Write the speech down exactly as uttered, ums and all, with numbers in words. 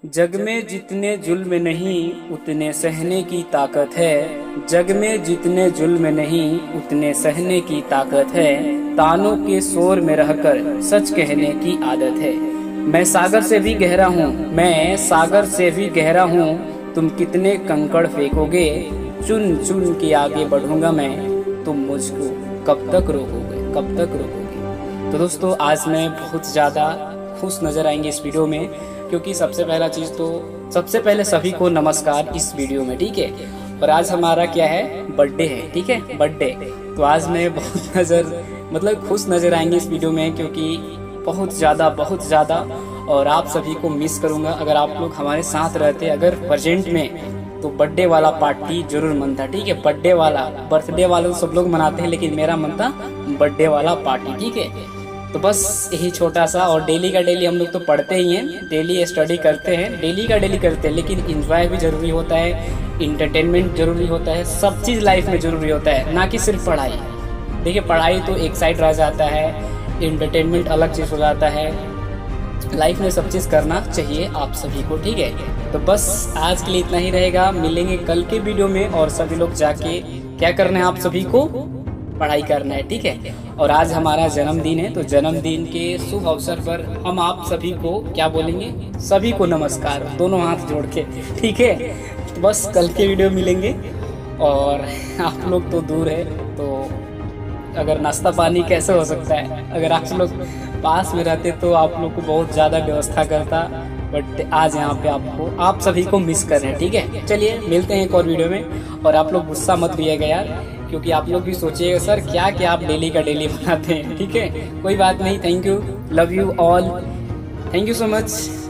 जग में जितने जुल्म नहीं उतने सहने की ताकत है। जग में जितने जुल्म नहीं उतने सहने की ताकत है। तानों के शोर में रहकर सच कहने की आदत है। मैं सागर से भी गहरा हूँ, मैं सागर से भी गहरा हूँ। तुम कितने कंकड़ फेंकोगे, चुन चुन के आगे बढ़ूंगा मैं। तुम मुझको कब तक रोकोगे, कब तक रोकोगे। तो दोस्तों, आज मैं बहुत ज़्यादा खुश नज़र आएंगे इस वीडियो में, क्योंकि सबसे पहला चीज़ तो सबसे पहले सभी को नमस्कार इस वीडियो में, ठीक है। और आज हमारा क्या है, बर्थडे है, ठीक है, बर्थडे। तो आज मैं बहुत नज़र मतलब खुश नज़र आएंगे इस वीडियो में, क्योंकि बहुत ज़्यादा बहुत ज़्यादा और आप सभी को मिस करूँगा अगर आप लोग हमारे साथ रहते। अगर प्रेजेंट में तो बर्थडे वाला पार्टी जरूर मनता, ठीक है। बर्थडे वाला, बर्थडे वाला तो सब लोग मनाते हैं, लेकिन मेरा मनता बर्थडे वाला पार्टी, ठीक है। तो बस यही छोटा सा, और डेली का डेली हम लोग तो पढ़ते ही हैं, डेली स्टडी करते हैं, डेली का डेली करते हैं, लेकिन एंजॉय भी ज़रूरी होता है, इंटरटेनमेंट ज़रूरी होता है, सब चीज़ लाइफ में ज़रूरी होता है, ना कि सिर्फ पढ़ाई। देखिए, पढ़ाई तो एक साइड रह जाता है, इंटरटेनमेंट अलग चीज़ हो जाता है। लाइफ में सब चीज़ करना चाहिए आप सभी को, ठीक है। तो बस आज के लिए इतना ही रहेगा, मिलेंगे कल के वीडियो में। और सभी लोग जाके क्या करना है, आप सभी को पढ़ाई करना है, ठीक है। और आज हमारा जन्मदिन है, तो जन्मदिन के शुभ अवसर पर हम आप सभी को क्या बोलेंगे, सभी को नमस्कार, दोनों हाथ जोड़ के, ठीक है। तो बस कल के वीडियो मिलेंगे। और आप लोग तो दूर है, तो अगर नाश्ता पानी कैसे हो सकता है, अगर आप लोग पास में रहते तो आप लोग को बहुत ज़्यादा व्यवस्था करता, बट आज यहाँ पे आपको आप सभी को मिस कर रहे हैं, ठीक है। चलिए मिलते हैं एक और वीडियो में। और आप लोग गुस्सा मत करिएगा यार, क्योंकि आप लोग भी सोचिएगा सर क्या क्या आप डेली का डेली बनाते हैं, ठीक है। कोई बात नहीं, thank you, love you all, thank you so much.